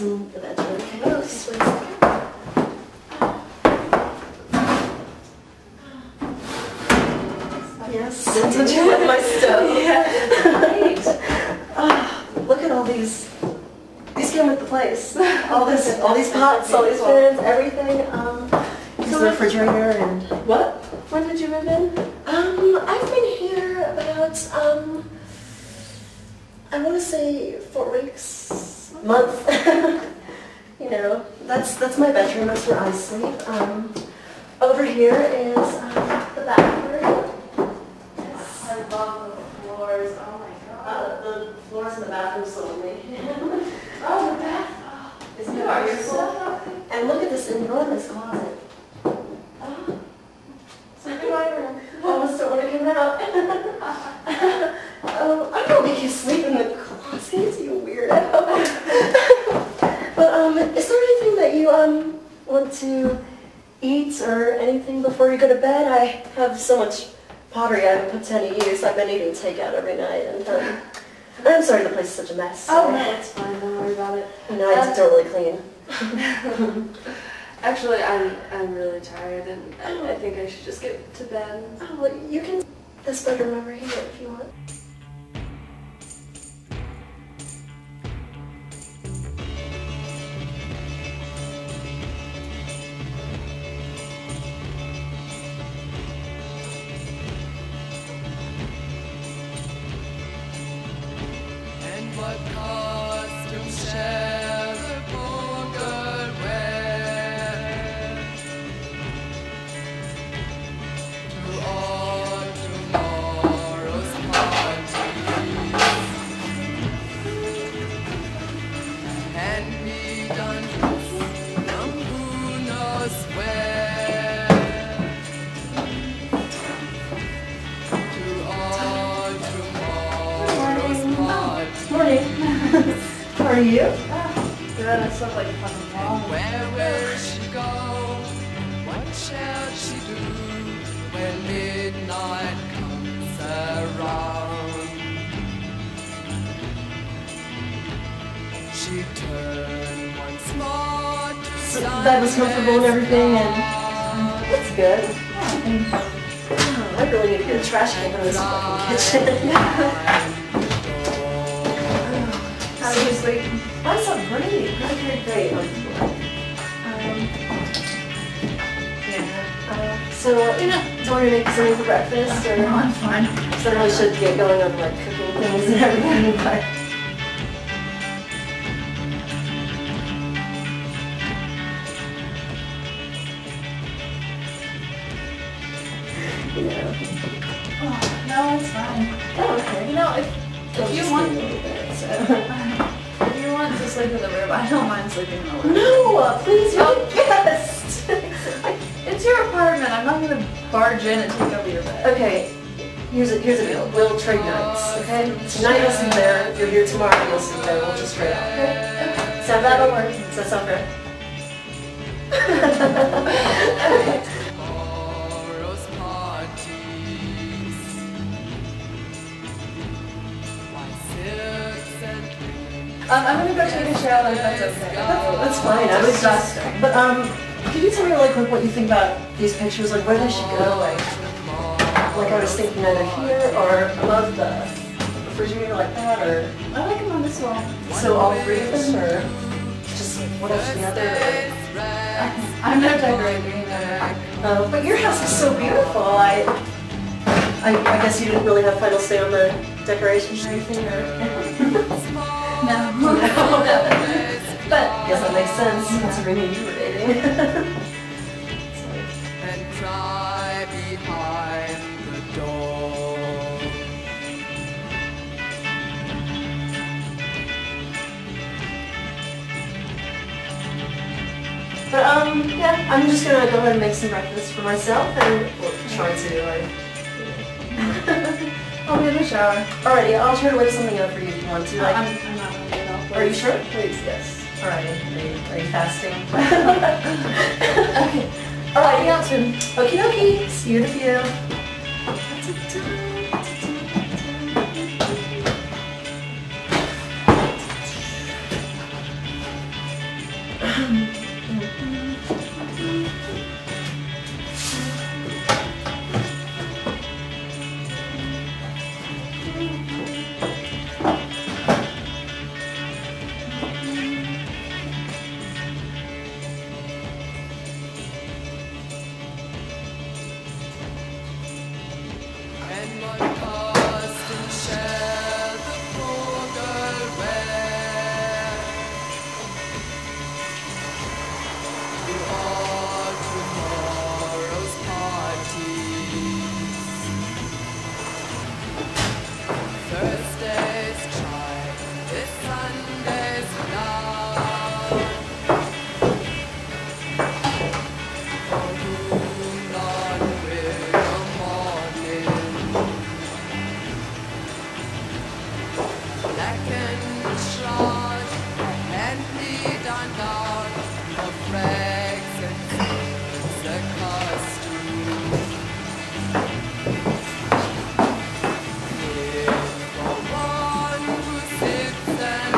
in the bedroom. Okay, oh, just wait a second. Yes, that's what you with my stove. Yeah. Look at all these. These came with the place. All these pots, all these pans, everything. So the refrigerator and what? When did you move in? I've been here about I want to say 4 weeks, month. You know, that's my bedroom. That's where I sleep. Over here is the bathroom. I love the floors. Oh my god. The floors in the bathroom slowly. Oh, the bath. Oh, Isn't it beautiful? And look at this enormous closet. Sleeping my room. Almost don't want to come out. I don't make you sleep in the closet, you weirdo. But is there anything that you want to eat or anything before you go to bed? I have so much pottery I haven't put to any use. I've been eating takeout every night, and I'm sorry the place is such a mess. Oh no, it's fine. Don't worry about it. No, I don't really clean. Actually, I'm really tired, and I think I should just get to bed. Oh, well, you can this bedroom over here if you want. And what costume shall the poor girl wear to all tomorrow's parties? And be done from who knows where to all tomorrow's parties. Morning. How are you? Good. I slept like a fucking ball. Where will she go? What shall she do when midnight comes around? She turned once more to So that was comfortable and everything, and that's good. I really need to get a trash can from this fucking kitchen. How do you sleep? I slept great. Great. Yeah. So, do you want me to make something for breakfast? Or? No, I'm fine. So I really should get going on like cooking things and everything, but... Oh, no, it's fine. Oh, okay. You know, if you want, if you want to sleep in the room, I don't mind sleeping in the room. No, please, you're a guest. It's your apartment. I'm not gonna barge in and take over your bed. Okay, here's the deal. We'll trade nights, okay? Tonight you'll sleep there. You're here tomorrow. You'll sleep there. We'll just trade out, okay? So that'll work. Does that sound fair? Okay. tomorrow's parties. Why silks and I'm gonna go take a shower if that's okay. That's fine. I was disgusting. But could you tell me like what you think about these pictures? Like where they should go? Like I was thinking either here or above the refrigerator like that, or I like them on this wall. so all three of them, or just what else together? I'm no decorating either. But your house is so beautiful. I guess you didn't really have final say on the decorations or anything, or No. but I guess that makes sense considering you were dating. and cry behind the door. But yeah, I'm just gonna go ahead and make some breakfast for myself, and we'll try to. I'll be in the shower. Alrighty, I'll try to whip something up for you if you want to. Like, I'm not gonna get off. are you sure? Please, yes. Alrighty, are you fasting? Okay. Alrighty, out soon. Okie dokie, see you in a few. costume. If the one who sits and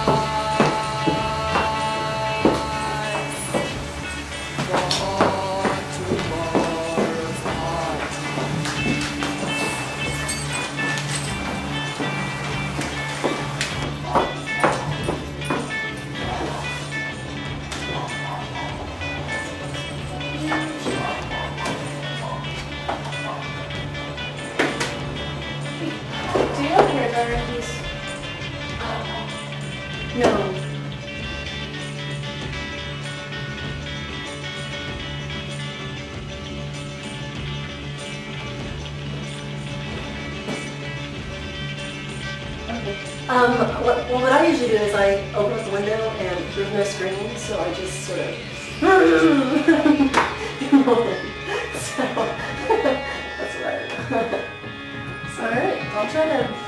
cries for tomorrow's party. Do you have hair dryer, please? No. Okay. What I usually do is I open up the window and there's no screen, so I just sort of so that's what I do. Alright, I'll try to